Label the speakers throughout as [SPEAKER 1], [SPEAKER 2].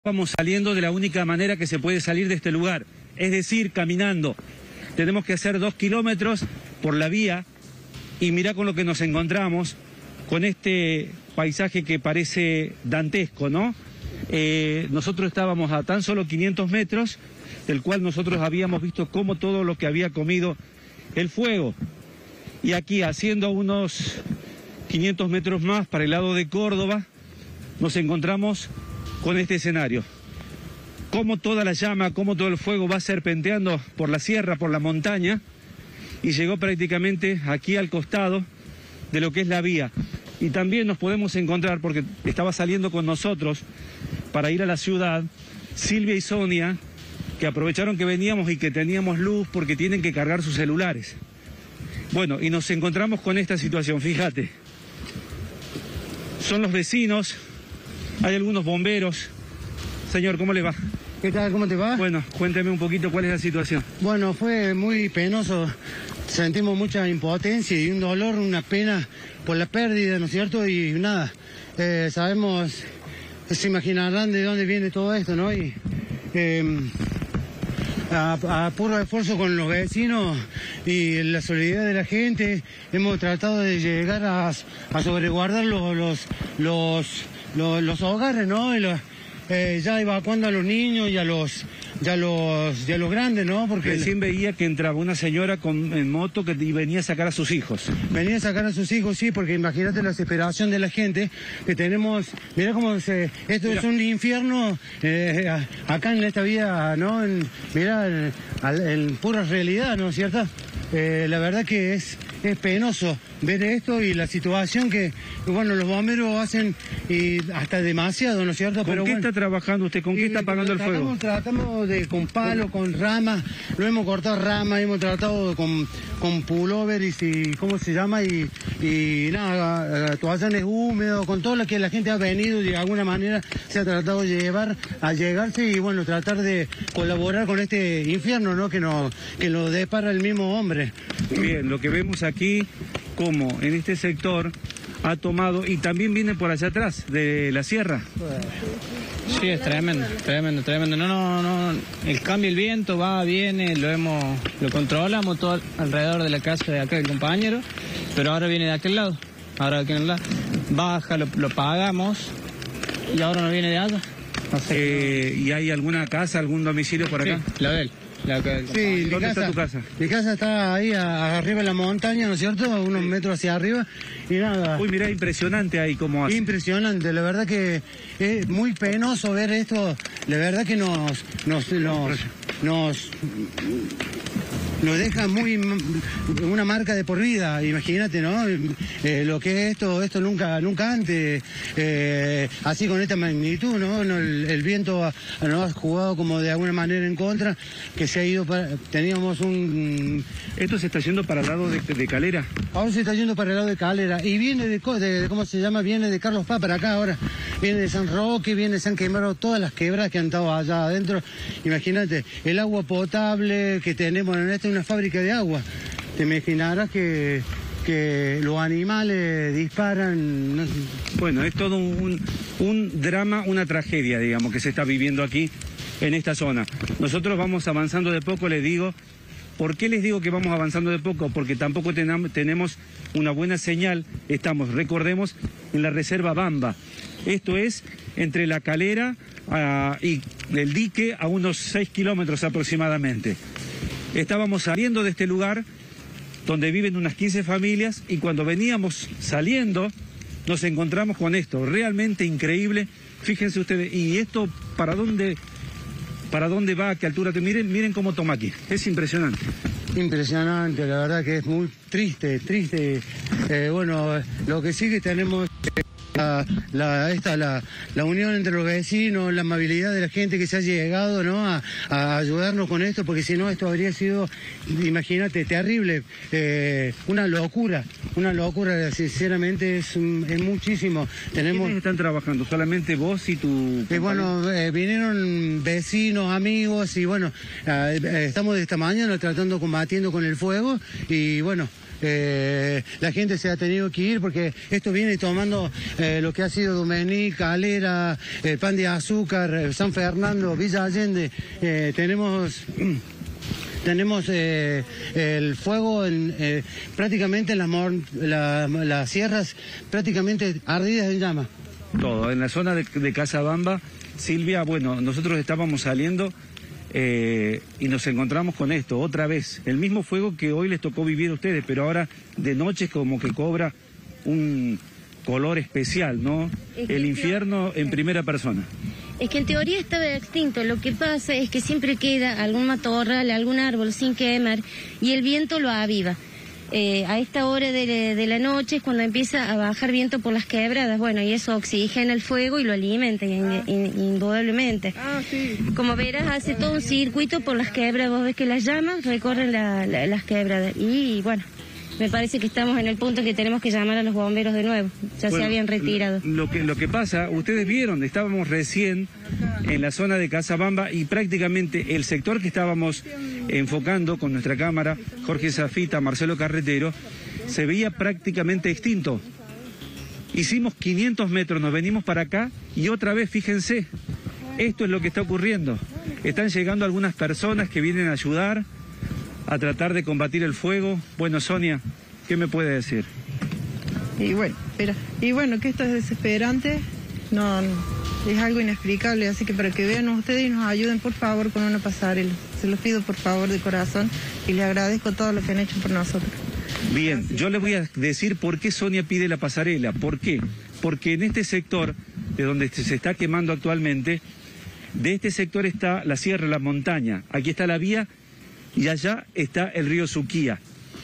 [SPEAKER 1] Vamos saliendo de la única manera que se puede salir de este lugar, es decir, caminando. Tenemos que hacer 2 kilómetros por la vía y mirá con lo que nos encontramos, con este paisaje que parece dantesco, ¿no? Nosotros estábamos a tan solo 500 metros, del cual nosotros habíamos visto cómo todo lo que había comido el fuego. Y aquí, haciendo unos 500 metros más para el lado de Córdoba, nos encontramos con este escenario. Cómo toda la llama, cómo todo el fuego va serpenteando por la sierra, por la montaña, y llegó prácticamente aquí al costado de lo que es la vía. Y también nos podemos encontrar, porque estaba saliendo con nosotros para ir a la ciudad, Silvia y Sonia, que aprovecharon que veníamos y que teníamos luz porque tienen que cargar sus celulares. Bueno, y nos encontramos con esta situación, fíjate. Son los vecinos. Hay algunos bomberos. Señor, ¿cómo le va?
[SPEAKER 2] ¿Qué tal? ¿Cómo te va?
[SPEAKER 1] Bueno, cuénteme un poquito cuál es la situación.
[SPEAKER 2] Bueno, fue muy penoso. Sentimos mucha impotencia y un dolor, una pena por la pérdida, ¿no es cierto? Y nada, sabemos, se imaginarán de dónde viene todo esto, ¿no? Y a puro esfuerzo con los vecinos y la solidaridad de la gente, hemos tratado de llegar a sobreguardar los hogares, ¿no? Ya evacuando a los niños y a los grandes, ¿no? Porque
[SPEAKER 1] recién veía que entraba una señora en moto y venía a sacar a sus hijos.
[SPEAKER 2] Venía a sacar a sus hijos, sí, porque imagínate la desesperación de la gente que tenemos. Mirá cómo esto es un infierno acá en esta vida, ¿no? Mirá, en pura realidad, ¿no es cierto? La verdad que es penoso ver esto y la situación que, bueno, los bomberos hacen y hasta demasiado, ¿no es cierto?
[SPEAKER 1] ¿Con qué está trabajando usted? ¿Con qué está apagando el fuego?
[SPEAKER 2] Tratamos con palo, con ramas, lo hemos cortado ramas, hemos tratado con pullovers y ¿cómo se llama? Y nada, toallones húmedos, con todo lo que la gente ha venido y de alguna manera se ha tratado de llegarse y bueno, tratar de colaborar con este infierno, ¿no? Que lo depara el mismo hombre.
[SPEAKER 1] Bien, lo que vemos aquí, como en este sector ha tomado, y también viene por allá atrás, de la sierra.
[SPEAKER 3] Sí, es tremendo, tremendo, tremendo. No, el cambio, el viento va, viene, lo controlamos todo alrededor de la casa de acá del compañero, pero ahora viene de aquel lado, baja, lo pagamos y ahora no viene de allá. No sé
[SPEAKER 1] ¿Y hay alguna casa, algún domicilio por acá?
[SPEAKER 3] Sí, la de él.
[SPEAKER 2] Sí,
[SPEAKER 1] ¿Dónde está tu casa?
[SPEAKER 2] Mi casa está ahí arriba en la montaña, ¿no es cierto? Unos metros hacia arriba y nada.
[SPEAKER 1] Uy, mirá, impresionante ahí cómo hace.
[SPEAKER 2] Impresionante, la verdad que es muy penoso ver esto. La verdad que nos deja una marca de por vida, imagínate, ¿no? Lo que es esto nunca antes, así con esta magnitud, ¿no? El viento nos ha jugado como de alguna manera en contra, que se ha ido teníamos
[SPEAKER 1] Esto se está yendo para el lado de Calera.
[SPEAKER 2] Ahora se está yendo para el lado de Calera y viene de ¿cómo se llama? Viene de Carlos Paz para acá ahora, viene de San Roque, se han quemado todas las quebradas que han estado allá adentro. Imagínate, el agua potable que tenemos en una fábrica de agua. Te imaginarás que los animales disparan. No sé.
[SPEAKER 1] Bueno, es todo un drama, una tragedia, digamos, que se está viviendo aquí en esta zona. Nosotros vamos avanzando de poco, les digo. ¿Por qué les digo que vamos avanzando de poco? Porque tampoco tenemos una buena señal. Estamos, recordemos, en la reserva Bamba. Esto es entre la Calera y el dique a unos 6 kilómetros aproximadamente. Estábamos saliendo de este lugar donde viven unas 15 familias y cuando veníamos saliendo nos encontramos con esto, realmente increíble. Fíjense ustedes, ¿y esto para dónde va? ¿A qué altura? Miren cómo toma aquí, es impresionante.
[SPEAKER 2] Impresionante, la verdad que es muy triste. Bueno, lo que sí que tenemos la unión entre los vecinos, la amabilidad de la gente que se ha llegado, ¿no? a ayudarnos con esto, porque si no esto habría sido, imagínate, terrible, una locura, sinceramente es muchísimo.
[SPEAKER 1] ¿Quiénes están trabajando? ¿Solamente vos y tu...?
[SPEAKER 2] Bueno, vinieron vecinos, amigos y bueno, estamos de esta mañana combatiendo con el fuego y bueno, la gente se ha tenido que ir porque esto viene tomando lo que ha sido Domení, Calera, Pan de Azúcar, San Fernando, Villa Allende. Tenemos el fuego prácticamente en las sierras prácticamente ardidas en llamas.
[SPEAKER 1] Todo, en la zona de Casabamba, Silvia, bueno, nosotros estábamos saliendo y nos encontramos con esto, otra vez, el mismo fuego que hoy les tocó vivir a ustedes, pero ahora de noche como que cobra un color especial, ¿no? El infierno en primera persona.
[SPEAKER 4] Es que en teoría estaba extinto, lo que pasa es que siempre queda algún matorral, algún árbol sin quemar y el viento lo aviva. A esta hora de la noche es cuando empieza a bajar viento por las quebradas, bueno, y eso oxigena el fuego y lo alimenta, indudablemente.
[SPEAKER 5] Sí.
[SPEAKER 4] Como verás, hace todo un circuito por las quebradas, vos ves que las llamas recorren las quebradas y bueno, me parece que estamos en el punto en que tenemos que llamar a los bomberos de nuevo, ya se habían retirado.
[SPEAKER 1] Lo que pasa, ustedes vieron, estábamos recién en la zona de Casabamba y prácticamente el sector que estábamos enfocando con nuestra cámara, Jorge Zafita, Marcelo Carretero, se veía prácticamente extinto. Hicimos 500 metros, nos venimos para acá y otra vez, fíjense, esto es lo que está ocurriendo. Están llegando algunas personas que vienen a ayudar a tratar de combatir el fuego. Bueno, Sonia, ¿qué me puede decir?
[SPEAKER 5] Y bueno, que esto es desesperante, no, es algo inexplicable, así que para que vean ustedes y nos ayuden por favor con una pasarela. Se los pido por favor de corazón y les agradezco todo lo que han hecho por nosotros.
[SPEAKER 1] Bien,
[SPEAKER 5] Gracias.
[SPEAKER 1] yo les voy a decir por qué Sonia pide la pasarela. ¿Por qué? Porque en este sector, de donde se está quemando actualmente, de este sector está la sierra, la montaña. Aquí está la vía y allá está el río Suquía.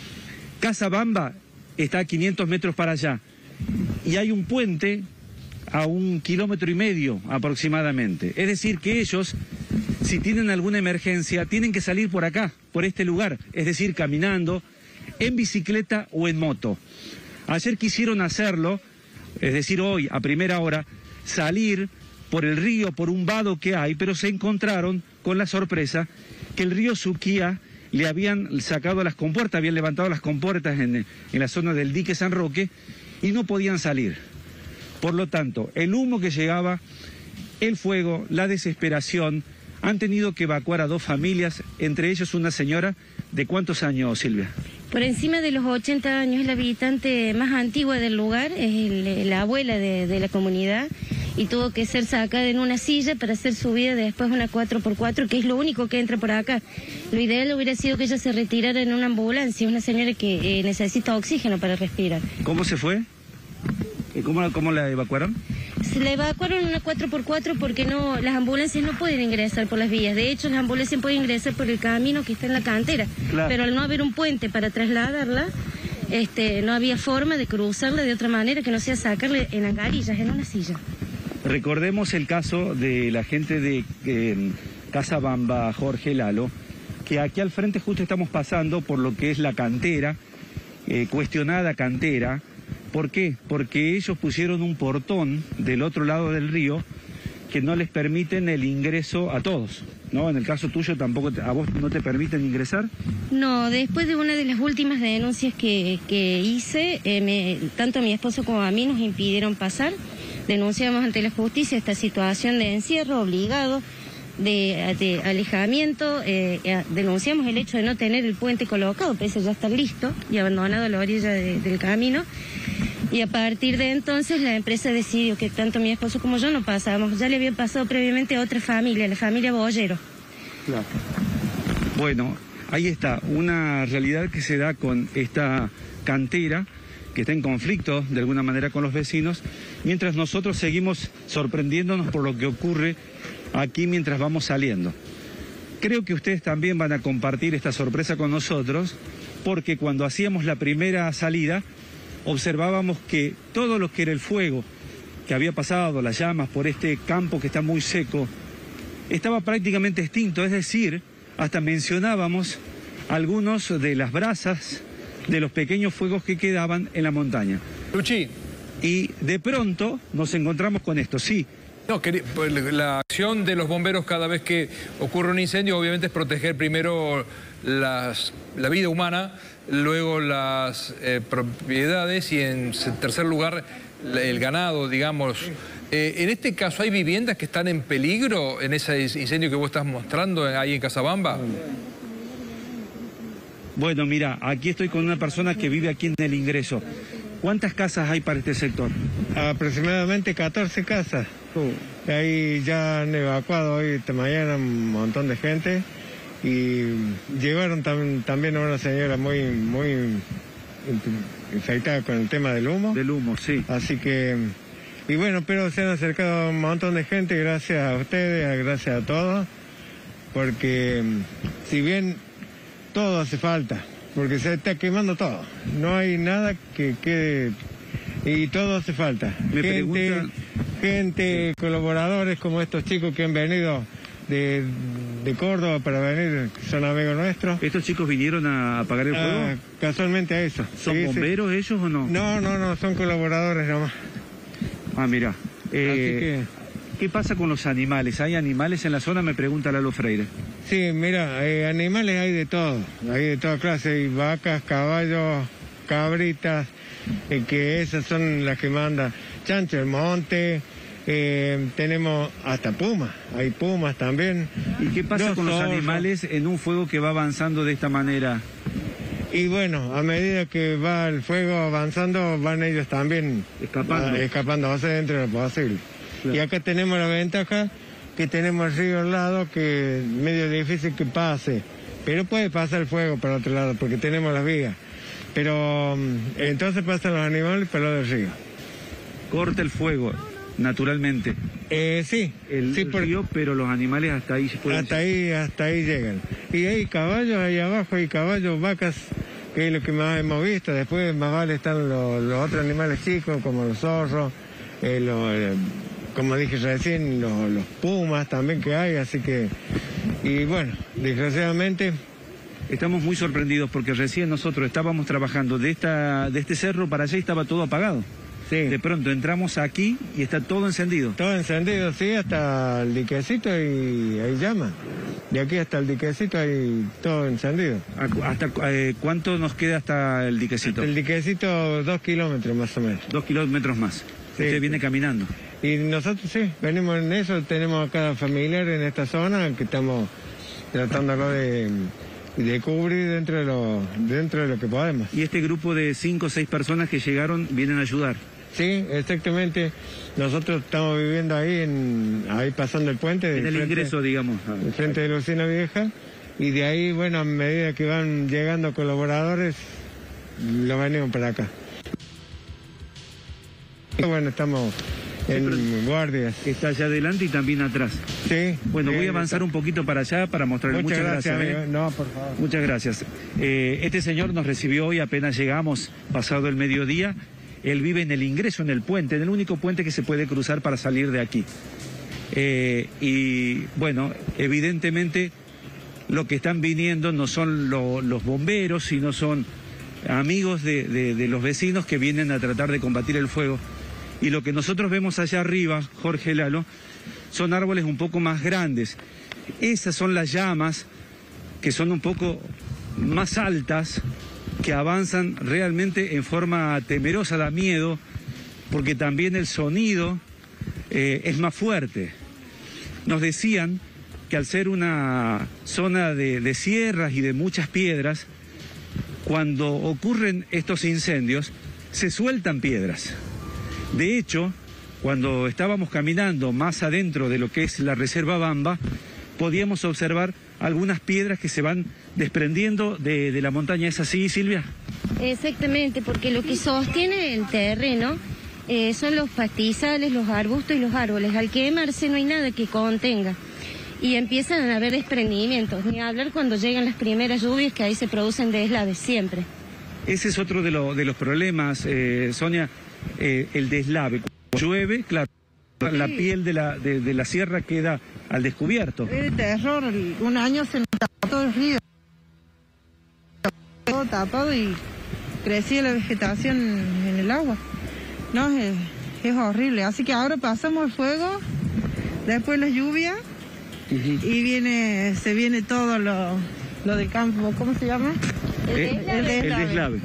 [SPEAKER 1] Casabamba está a 500 metros para allá. Y hay un puente a 1,5 kilómetros aproximadamente. Es decir, que ellos, si tienen alguna emergencia, tienen que salir por acá, por este lugar. Es decir, caminando, en bicicleta o en moto. Ayer quisieron hacerlo, es decir, hoy, a primera hora, salir por el río, por un vado que hay, pero se encontraron con la sorpresa que el río Suquía le habían sacado las compuertas, habían levantado las compuertas en la zona del dique San Roque y no podían salir. Por lo tanto, el humo que llegaba, el fuego, la desesperación, han tenido que evacuar a 2 familias, entre ellos una señora de ¿cuántos años, Silvia?
[SPEAKER 4] Por encima de los 80 años, es la habitante más antigua del lugar, es la abuela de la comunidad y tuvo que ser sacada en una silla para ser subida después a una 4x4, que es lo único que entra por acá. Lo ideal hubiera sido que ella se retirara en una ambulancia, una señora que necesita oxígeno para respirar.
[SPEAKER 1] ¿Cómo se fue? ¿Cómo la evacuaron?
[SPEAKER 4] Se la evacuaron en una 4x4 porque las ambulancias no pueden ingresar por las vías. De hecho, las ambulancias pueden ingresar por el camino que está en la cantera. Claro. Pero al no haber un puente para trasladarla, no había forma de cruzarla de otra manera que no sea sacarle en angarillas, en una silla.
[SPEAKER 1] Recordemos el caso de la gente de Casabamba, Jorge Lalo, que aquí al frente justo estamos pasando por lo que es la cantera, cuestionada cantera. ¿Por qué? Porque ellos pusieron un portón del otro lado del río que no les permiten el ingreso a todos, ¿no? En el caso tuyo tampoco, ¿a vos no te permiten ingresar?
[SPEAKER 4] No, después de una de las últimas denuncias que hice, tanto a mi esposo como a mí nos impidieron pasar. Denunciamos ante la justicia esta situación de encierro obligado, de alejamiento, denunciamos el hecho de no tener el puente colocado, pese a ya estar listo y abandonado a la orilla del camino. Y a partir de entonces la empresa decidió que tanto mi esposo como yo no pasábamos. Ya le había pasado previamente a otra familia, la familia Bollero.
[SPEAKER 1] Claro. Bueno, ahí está, una realidad que se da con esta cantera, que está en conflicto de alguna manera con los vecinos, mientras nosotros seguimos sorprendiéndonos por lo que ocurre aquí mientras vamos saliendo. Creo que ustedes también van a compartir esta sorpresa con nosotros, porque cuando hacíamos la primera salida, observábamos que todo lo que era el fuego que había pasado, las llamas por este campo que está muy seco, estaba prácticamente extinto, es decir, hasta mencionábamos algunos de las brasas de los pequeños fuegos que quedaban en la montaña.
[SPEAKER 6] Luchi.
[SPEAKER 1] Y de pronto nos encontramos con esto, sí.
[SPEAKER 6] No, la acción de los bomberos cada vez que ocurre un incendio obviamente es proteger primero la vida humana, luego las propiedades y en tercer lugar el ganado, digamos. En este caso, ¿hay viviendas que están en peligro en ese incendio que vos estás mostrando ahí en Casabamba?
[SPEAKER 1] Bueno, mira, aquí estoy con una persona que vive aquí en el ingreso. ¿Cuántas casas hay para este sector?
[SPEAKER 7] Aproximadamente 14 casas. Ahí ya han evacuado hoy esta mañana un montón de gente y llevaron también a una señora muy infectada con el tema del humo.
[SPEAKER 1] Del humo, sí.
[SPEAKER 7] Así que... Y bueno, pero se han acercado un montón de gente, gracias a ustedes, gracias a todos, porque si bien todo hace falta, porque se está quemando todo, no hay nada que quede y todo hace falta. Gente, colaboradores como estos chicos que han venido de Córdoba para venir, son amigos nuestros.
[SPEAKER 1] ¿Estos chicos vinieron a apagar el fuego?
[SPEAKER 7] Casualmente a eso.
[SPEAKER 1] ¿Son bomberos ellos o no?
[SPEAKER 7] No, son colaboradores nomás.
[SPEAKER 1] Ah, mira. ¿Qué pasa con los animales? ¿Hay animales en la zona? Me pregunta Lalo Freire.
[SPEAKER 7] Sí, mira, animales hay de todo, hay de toda clase, hay vacas, caballos, cabritas, que esas son las que manda chancho, el monte, tenemos hasta pumas, hay pumas también.
[SPEAKER 1] ¿Y qué pasa con los animales en un fuego que va avanzando de esta manera?
[SPEAKER 7] Y bueno, a medida que va el fuego avanzando, van ellos también escapando hacia dentro de lo posible. Claro. Y acá tenemos la ventaja que tenemos el río al lado, que es medio difícil que pase, pero puede pasar el fuego para otro lado, porque tenemos las vías. Pero entonces pasan los animales para el lado del río.
[SPEAKER 1] Corta el fuego, naturalmente.
[SPEAKER 7] Sí.
[SPEAKER 1] El río, pero los animales hasta ahí se pueden...
[SPEAKER 7] Hasta ahí llegan. Y hay caballos ahí abajo, hay caballos, vacas, que es lo que más hemos visto. Después más vale están los otros animales chicos, como los zorros, como dije recién, los pumas también que hay, así que... Y bueno, desgraciadamente...
[SPEAKER 1] Estamos muy sorprendidos porque recién nosotros estábamos trabajando de este cerro para allá y estaba todo apagado.
[SPEAKER 7] Sí.
[SPEAKER 1] De pronto entramos aquí y está todo encendido.
[SPEAKER 7] Todo encendido, sí, hasta el diquecito y hay llama. De aquí hasta el diquecito hay todo encendido.
[SPEAKER 1] ¿Hasta cuánto nos queda hasta el diquecito?
[SPEAKER 7] El diquecito 2 kilómetros más o menos.
[SPEAKER 1] 2 kilómetros más. Sí. Usted viene caminando.
[SPEAKER 7] Y nosotros sí, venimos en eso, tenemos a cada familiar en esta zona que estamos tratándolo de cubrir dentro de lo que podemos.
[SPEAKER 1] ¿Y este grupo de 5 o 6 personas que llegaron vienen a ayudar?
[SPEAKER 7] Sí, exactamente. Nosotros estamos viviendo ahí pasando el puente.
[SPEAKER 1] En el ingreso, digamos.
[SPEAKER 7] El frente de la usina vieja. Y de ahí, bueno, a medida que van llegando colaboradores, lo venimos para acá. Bueno, estamos en guardias.
[SPEAKER 1] Está allá adelante y también atrás.
[SPEAKER 7] Sí.
[SPEAKER 1] Bueno, voy a avanzar un poquito para allá para mostrarles.
[SPEAKER 7] Muchas gracias, amigo. No, por favor.
[SPEAKER 1] Muchas gracias. Este señor nos recibió hoy apenas llegamos, pasado el mediodía. Él vive en el ingreso, en el puente, en el único puente que se puede cruzar para salir de aquí. Y bueno, evidentemente lo que están viniendo no son los bomberos, sino son amigos de los vecinos que vienen a tratar de combatir el fuego. Y lo que nosotros vemos allá arriba, Jorge, Lalo, son árboles un poco más grandes. Esas son las llamas que son un poco más altas, que avanzan realmente en forma temerosa, da miedo, porque también el sonido es más fuerte. Nos decían que al ser una zona de sierras y de muchas piedras, cuando ocurren estos incendios, se sueltan piedras. De hecho, cuando estábamos caminando más adentro de lo que es la Reserva Bamba, podíamos observar algunas piedras que se van desprendiendo de la montaña. ¿Es así, Silvia?
[SPEAKER 4] Exactamente, porque lo que sostiene el terreno son los pastizales, los arbustos y los árboles. Al quemarse no hay nada que contenga y empiezan a haber desprendimientos, ni hablar cuando llegan las primeras lluvias, que ahí se producen deslaves siempre.
[SPEAKER 1] Ese es otro de los problemas, Sonia, el deslave. Cuando llueve, claro, la piel de la sierra queda al descubierto.
[SPEAKER 5] Es terror, un año se nos tapó todo el río, todo tapado y crecía la vegetación en el agua. No, es horrible, así que ahora pasamos el fuego, después la lluvia y se viene todo lo del campo, ¿cómo se llama?
[SPEAKER 1] El deslave.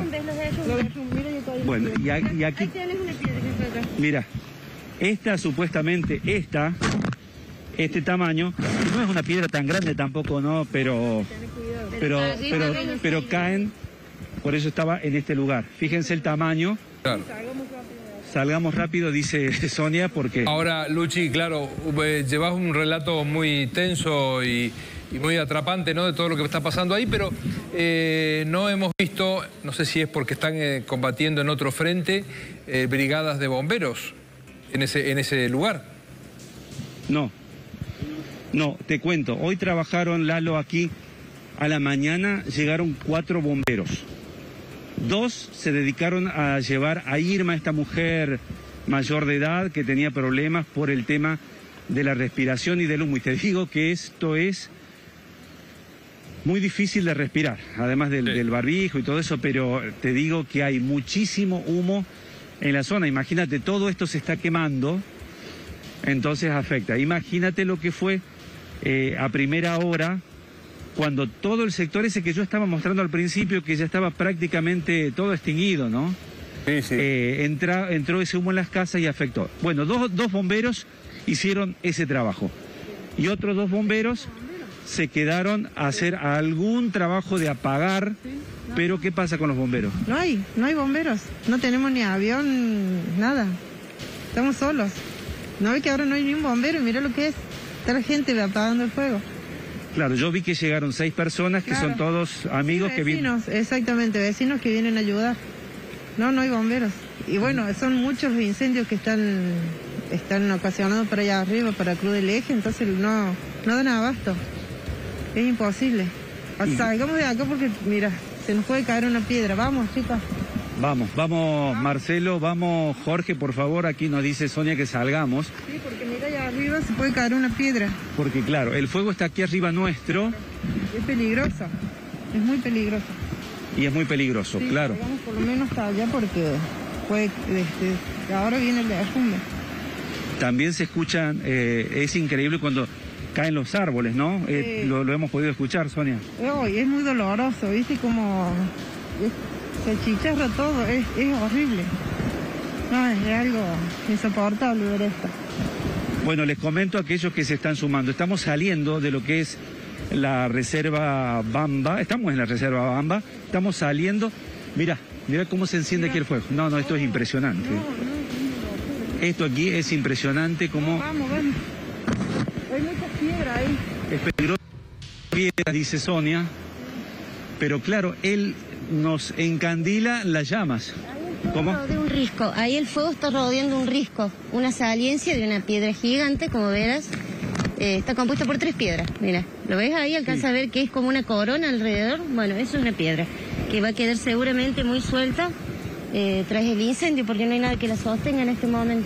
[SPEAKER 1] Bueno, y aquí...
[SPEAKER 4] Ahí tienes una piedra que fue acá.
[SPEAKER 1] Mira, esta supuestamente, este tamaño, no es una piedra tan grande tampoco, ¿no? Pero caen, por eso estaba en este lugar. Fíjense el tamaño.
[SPEAKER 6] Claro.
[SPEAKER 1] Salgamos rápido, dice Sonia, porque...
[SPEAKER 6] Ahora, Luchi, claro, llevas un relato muy tenso y muy atrapante, ¿no?, de todo lo que está pasando ahí, pero no hemos visto, no sé si es porque están combatiendo en otro frente, brigadas de bomberos en ese lugar.
[SPEAKER 1] No, te cuento, hoy trabajaron, Lalo, aquí a la mañana, llegaron 4 bomberos. 2 se dedicaron a llevar a Irma, esta mujer mayor de edad que tenía problemas por el tema de la respiración y del humo. Y te digo que esto es muy difícil de respirar, además del barbijo y todo eso, pero te digo que hay muchísimo humo en la zona. Imagínate, todo esto se está quemando, entonces afecta. Imagínate lo que fue a primera hora, cuando todo el sector ese que yo estaba mostrando al principio, que ya estaba prácticamente todo extinguido, ¿no?
[SPEAKER 6] Sí, sí.
[SPEAKER 1] Entró ese humo en las casas y afectó. Bueno, dos bomberos hicieron ese trabajo. Y otros 2 bomberos se quedaron a hacer algún trabajo de apagar. Pero ¿qué pasa con los bomberos?
[SPEAKER 5] No hay bomberos. No tenemos ni avión, nada. Estamos solos. ¿No ve que ahora no hay ni un bombero? Mira lo que es. Está la gente apagando el fuego.
[SPEAKER 1] Claro, yo vi que llegaron 6 personas que son todos amigos,
[SPEAKER 5] sí, vecinos,
[SPEAKER 1] que vienen.
[SPEAKER 5] Exactamente, vecinos que vienen a ayudar. No hay bomberos. Y bueno, son muchos los incendios que están ocasionados para allá arriba, para Cruz del Eje, entonces no dan abasto. Es imposible. Salgamos de acá porque, mira, se nos puede caer una piedra. Vamos, chicas.
[SPEAKER 1] Vamos, Marcelo, vamos, Jorge, por favor, aquí nos dice Sonia que salgamos.
[SPEAKER 5] Sí, porque mira, allá arriba se puede caer una piedra.
[SPEAKER 1] Porque claro, el fuego está aquí arriba nuestro.
[SPEAKER 5] Es peligroso, es muy peligroso.
[SPEAKER 1] Y es muy peligroso,
[SPEAKER 5] sí,
[SPEAKER 1] claro.
[SPEAKER 5] Vamos por lo menos hasta allá porque ahora viene el derrumbe.
[SPEAKER 1] También se escuchan, es increíble cuando caen los árboles, ¿no? Lo hemos podido escuchar, Sonia.
[SPEAKER 5] Es muy doloroso, ¿viste? Como... se chicharra todo, es horrible. No, es algo insoportable ver esto.
[SPEAKER 1] Bueno, les comento a aquellos que se están sumando. Estamos saliendo de lo que es la reserva Bamba. Estamos en la reserva Bamba. Estamos saliendo. Mira cómo se enciende aquí el fuego. No, esto es impresionante. Esto aquí es impresionante como...
[SPEAKER 5] Vamos. Hay muchas piedras ahí.
[SPEAKER 1] Es peligroso. Piedras, dice Sonia. Pero claro, él nos encandila las llamas.
[SPEAKER 4] ¿Cómo? De un risco. Ahí el fuego está rodeando un risco, una saliencia de una piedra gigante, como verás. Está compuesto por 3 piedras. Mira, ¿lo ves ahí? Alcanza a ver que es como una corona alrededor. Bueno, eso es una piedra que va a quedar seguramente muy suelta tras el incendio, porque no hay nada que la sostenga en este momento.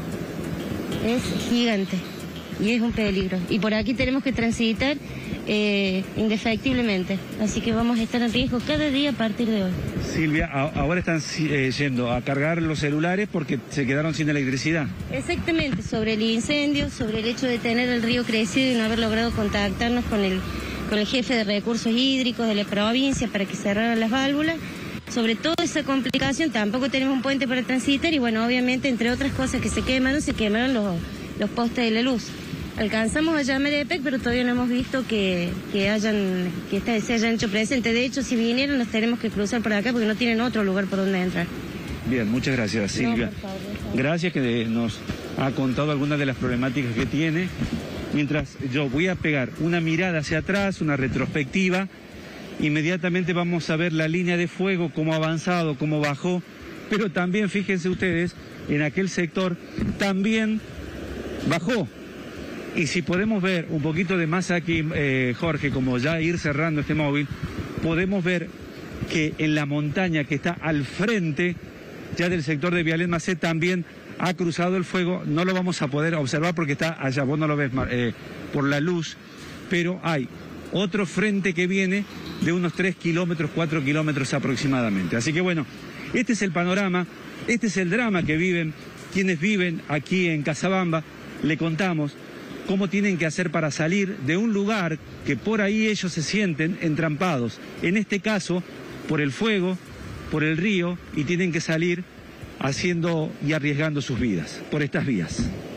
[SPEAKER 4] Es gigante y es un peligro. Y por aquí tenemos que transitar indefectiblemente, así que vamos a estar en riesgo cada día a partir de hoy.
[SPEAKER 1] Silvia, ahora están yendo a cargar los celulares porque se quedaron sin electricidad.
[SPEAKER 4] Exactamente, sobre el incendio, sobre el hecho de tener el río crecido y no haber logrado contactarnos con el jefe de recursos hídricos de la provincia para que cerraran las válvulas. Sobre toda esa complicación, tampoco tenemos un puente para transitar y bueno, obviamente, entre otras cosas que se quemaron los postes de la luz. Alcanzamos a llamar a EPEC, pero todavía no hemos visto que se hayan hecho presentes. De hecho, si vinieron, los tenemos que cruzar por acá porque no tienen otro lugar por donde entrar.
[SPEAKER 1] Bien, muchas gracias, Silvia.
[SPEAKER 4] No, por favor.
[SPEAKER 1] Gracias que nos ha contado algunas de las problemáticas que tiene. Mientras yo voy a pegar una mirada hacia atrás, una retrospectiva, inmediatamente vamos a ver la línea de fuego, cómo ha avanzado, cómo bajó, pero también, fíjense ustedes, en aquel sector también bajó. Y si podemos ver un poquito de más aquí, Jorge, como ya ir cerrando este móvil, podemos ver que en la montaña que está al frente ya del sector de Vialet Macé también ha cruzado el fuego. No lo vamos a poder observar porque está allá, vos no lo ves por la luz, pero hay otro frente que viene de unos 3 kilómetros, 4 kilómetros aproximadamente. Así que bueno, este es el panorama, este es el drama que viven quienes viven aquí en Casabamba. Le contamos cómo tienen que hacer para salir de un lugar que por ahí ellos se sienten entrampados. En este caso, por el fuego, por el río, y tienen que salir haciendo y arriesgando sus vidas por estas vías.